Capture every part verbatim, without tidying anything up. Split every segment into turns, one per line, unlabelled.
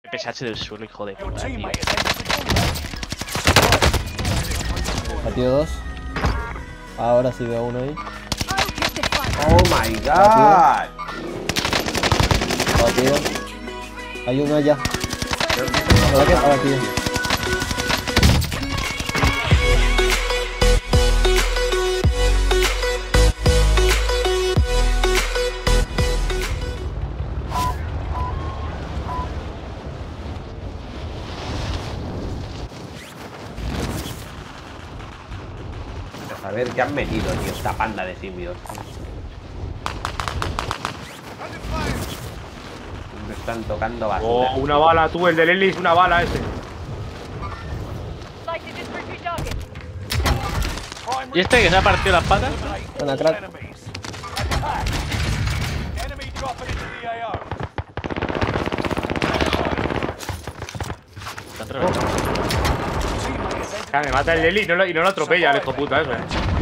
P S H del suelo, hijo de puta, tío.
Batido dos. Ahora sí veo uno ahí.
Oh my god.
Batido. Hay uno allá. ¿Verdad que está batido?
A ver qué han metido, tío, esta panda de simios. Me están tocando basura.
Oh, una bala, tú, el del Ellis, una bala ese.
¿Y este que se ha partido las patas?
Buena, crack.
Están reventados.
Ya, me mata el Ellis y no lo, y no lo atropella, el hijo puta eso, eh.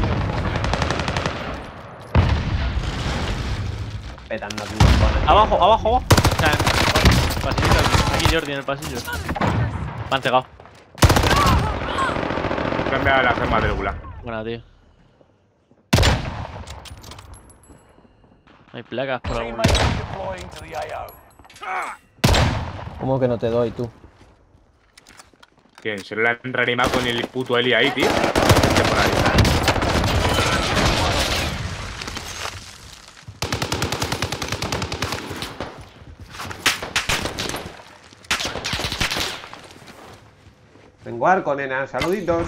Petando aquí los cones.
Abajo, abajo, abajo. O sea, pasillito, aquí Jordi en el pasillo. Me han cegado.
Cambia la gema del gulag.
Buena, tío. Hay placas por algún lado.
¿Cómo que no te doy tú?
¿Quién? Se lo han reanimado con el puto Eli ahí, tío. Este por ahí.
Tengo arco, nena, saluditos.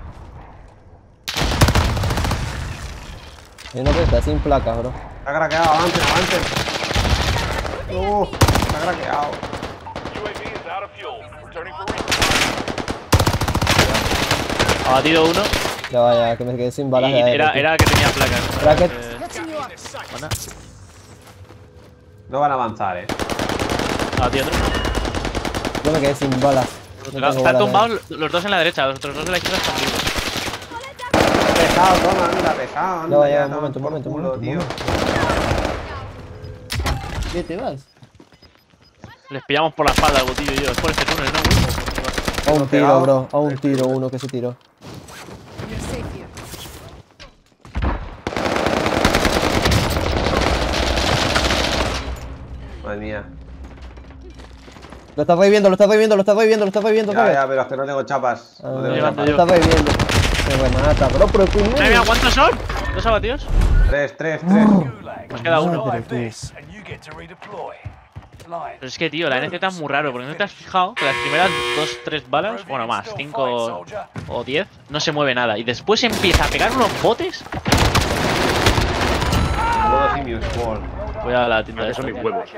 Hay uno que está sin placas, bro.
Está craqueado, avancen, avancen. Uh, está craqueado.
Ha batido uno.
Ya vaya, que me quedé sin balas
Y
de aire,
era,
tío.
era que tenía placas.
Bracket.
Eh, buena.
No van a avanzar, eh.
Ha batido otro.
Yo me quedé sin balas. No tengo
Están
balas de
tumbados los dos en la derecha, los otros dos de la izquierda están vivos.
Pesado, toma, anda, pesado. Anda,
Ya vaya,
ya,
un momento, un
por
momento, un
culo,
momento,
tío.
un ¿Qué te vas?
Les pillamos por la espalda el botillo y yo. Es por este túnel, ¿no?
A un tiro, bro. A un tiro, uno que se tiró.
Madre mía.
Lo estás reviviendo, lo estás reviviendo, lo estás reviviendo, lo estás reviviendo,
Ya,
¿sabes?
ya, pero es que no tengo chapas.
Ah,
No tengo
levanta
chapas.
lo estás reviviendo. Me remata, bro, pero tú
Mira, mira, ¿cuántos son? ¿Dos abatidos?
Tres, tres, tres.
Nos queda uno.
Madre tú.
Pero es que, tío, la N Z es muy raro, porque no te has fijado que las primeras dos, tres balas, bueno, más, cinco o diez, no se mueve nada. Y después empieza a pegar unos botes.
Todo simios, por.
Voy a la tienda
No,
de
que son
esta,
mis huevos.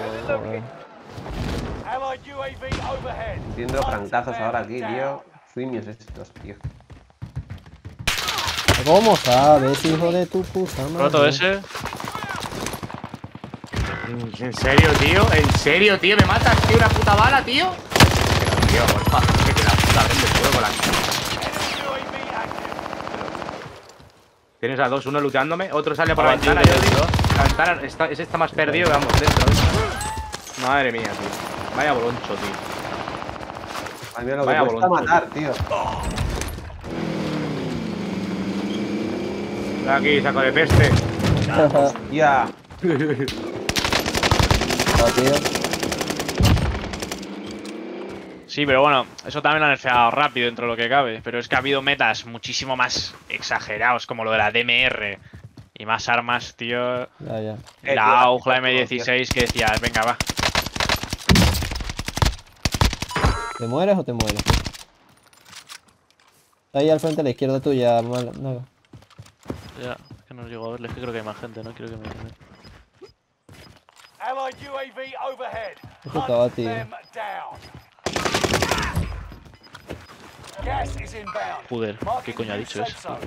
Haciendo francazos ahora aquí, tío. Simios estos, tío.
¿Cómo sabes, hijo de tu puta madre?
Roto ese.
¿En serio, tío? ¿En serio, tío? ¿Me matas, tío? ¿Una puta bala, tío? Pero, tío, por favor, que te la puta vende fuego con la... Tienes a dos, uno luteándome, otro sale por la
Ah, tío,
ventana,
tío,
yo
tío.
digo. La ventana, está, ese está más perdido que vamos dentro. Madre mía, tío. Vaya boloncho, tío.
A mí lo que
Vaya
cuesta
boloncho,
matar, tío.
Aquí, saco de peste.
Ya.
Ah, tío.
Sí, pero bueno, eso también lo han nerfeado rápido dentro de lo que cabe. Pero es que ha habido metas muchísimo más exagerados, como lo de la D M R. Y más armas, tío.
Ya, ya.
Eh,
La
tío,
A U G, la
tío.
M dieciséis, que decías, venga, va.
¿Te mueres o te mueres? Está ahí al frente a la izquierda tuya, mal, Naga.
Ya, es que no llego a verles, que creo que hay más gente, ¿no? Quiero que me...
Eso está batido.
Joder, ¿qué coño ha dicho eso?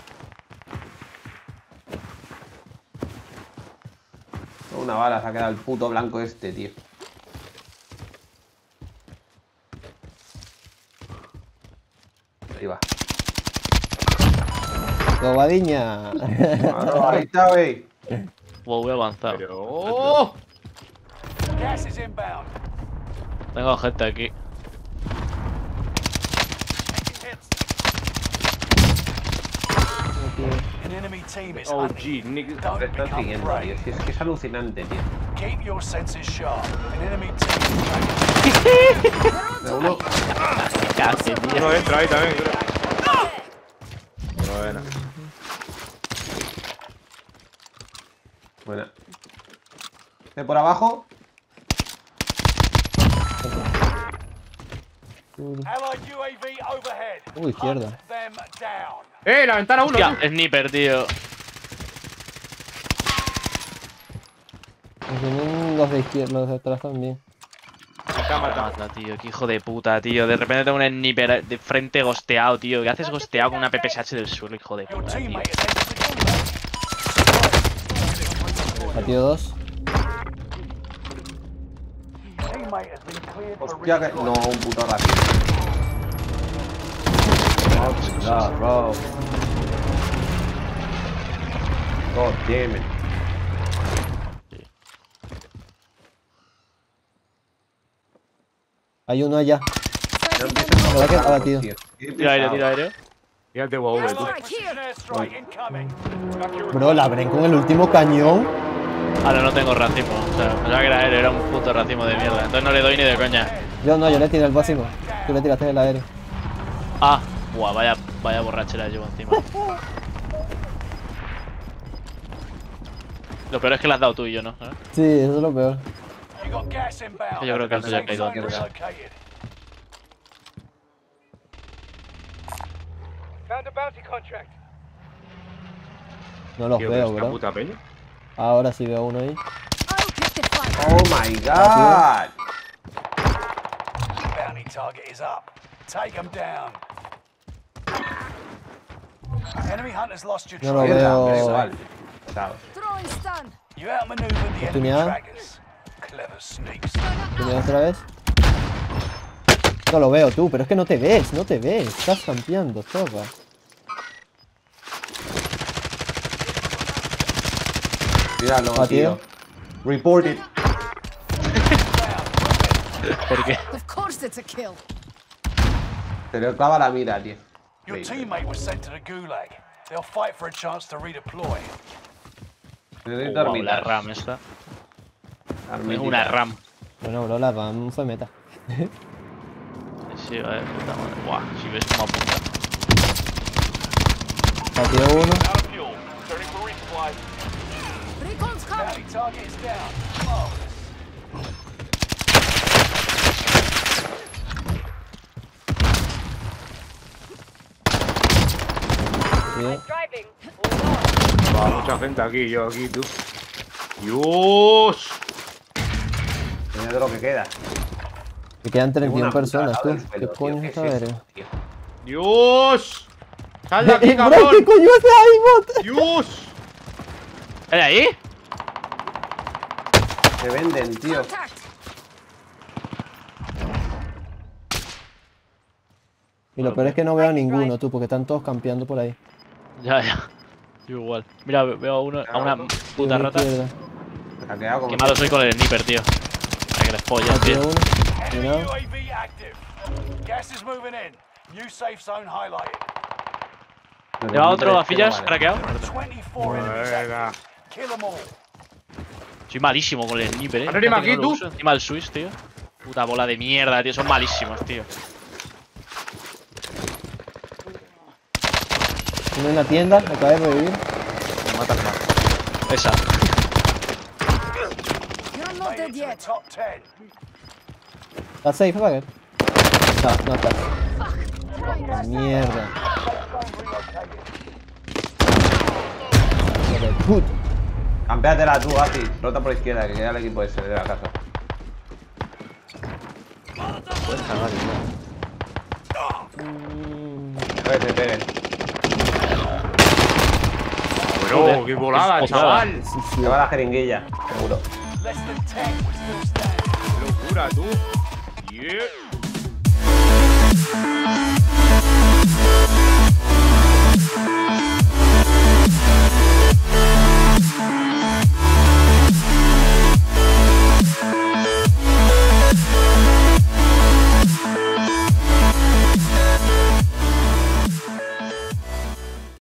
Una bala se ha quedado el puto blanco este, tío. Ahí va.
Robadiña.
Claro, ahí está, wey.
Wow, voy a avanzar.
Pero... ¡Oh!
Tengo gente aquí.
An enemy team is
O
hunting.
G, Nick.
Don't
Te estás
become
siguiendo,
prey.
tío. Si es que es alucinante, tío.
Keep your senses sharp. An enemy team is
De uno.
Casi, tío.
Uno dentro ahí también, creo. Buena.
Buena. De por abajo.
Allied U A V overhead.
Uy, izquierda.
Hunt them down.
¡Eh! La ventana uno.
Hostia,
tú.
sniper, tío.
Tienen los de izquierda, los de atrás también.
Mata, tío, qué hijo de puta, tío. De repente tengo un sniper de frente gosteado, tío. ¿Qué haces gosteado con una P P S H del suelo, hijo de
Your
puta, tío?
teammate has entered the gulag.
Batido dos.
Teammate has been cleared for
Hostia, que. No, un puto ratito. No, bro. God damn it.
Hay uno allá.
No empieces con
¿Verdad que
los
ha batido?
tío. Qué
Tira aire,
pesado.
tira aire.
Fíjate, guau, tú.
Allied precision airstrike incoming.
Bro, la Bren con el último cañón.
Ahora no tengo racimo. O sea, pensaba que era él, era un puto racimo de mierda. Entonces no le doy ni de coña.
Yo no, yo le tiré el básico. Tú le tiraste el aéreo.
Ah, buah, vaya, vaya borrachera llevo encima. Lo peor es que le has dado tú y yo, ¿no? ¿Sabes?
Sí, eso es lo peor.
You got gas inbound.
Yo creo que antes ya ha
Safe
caído
zone
antes.
relocated. Found a bounty contract.
No los
Tío,
veo,
esta
bro.
puta peña.
Ahora sí veo uno ahí.
Oh my god.
Bounty target is up. Take them down. Enemy hunters lost your
No lo
trail.
Mierda,
veo.
me da igual. Pesado.
Throwing stun.
You outmaneuvered the enemy
Oportunidad.
trackers. Clever sneaks.
¿Tiene otra vez? No lo veo tú, pero es que no te ves, no te ves. Estás campeando, zorra.
Tíralo,
Batido.
tío. Report it.
¿Por qué?
Of course it's a kill.
Se le clava la mira, tío.
Your
Increíble.
teammate was sent to the gulag. They'll fight for a chance to redeploy.
Necesito
Wow, la
armitas.
RAM esta.
Armititas.
Una RAM.
Bueno, bro, la RAM fue meta.
Sí, vale, puta madre. Buah, si ves cómo apunta.
Batido uno.
Recon's coming.
Bounty target is down. Marvelous.
Batido.
Driving.
Va, mucha gente aquí, yo aquí, tú. ¡Dios!
Mira de lo que queda.
Me quedan treinta y uno
Tengo una
personas,
puta al
tú.
lado del
¿Qué
suelo,
coño
tío.
es esta
¿Qué es
verga?
esto, tío?
¡Dios! ¡Sal de aquí,
Eh, bro,
cabrón!
¿qué coño hace ahí, bot?
¡Dios!
¿Era ahí?
Se venden, tío.
Contact.
Y lo peor es que no veo a ninguno, tú, porque están todos campeando por ahí.
Ya, ya. Yo igual. Mira, veo a, uno, a una puta
Y
rata.
izquierda.
Se ha quedado como.
Qué malo soy con el sniper, tío. Para que les pollas,
Batido
tío.
uno.
Enemy
Cuidado.
U A V active. Gas is moving in. New safe zone highlighted.
Lleva otro a fillas,
Vale.
craqueado.
twenty-four enemies
Venga.
active. Kill them all.
Soy malísimo con el sniper, eh.
Arriba,
Fíjate que
aquí,
no lo
tú.
uso. Encima el Swiss, tío. Puta bola de mierda, tío. Son malísimos, tío.
Uno en la tienda, acaba de revivir.
Me matan más. Esa.
You're not
Made
dead
it to the
yet.
top ten.
¿Estás safe, Bagger? No, no estás. Mierda. Hijo de puta.
Campeatela tú, Gafi. Rota por izquierda, que queda el equipo ese de la casa. A ver, se peguen.
Bro, qué volada,
Qué
chaval.
Sí, sí.
Lleva la jeringuilla, seguro.
Less than ten. We're still standing.
Qué locura, tú.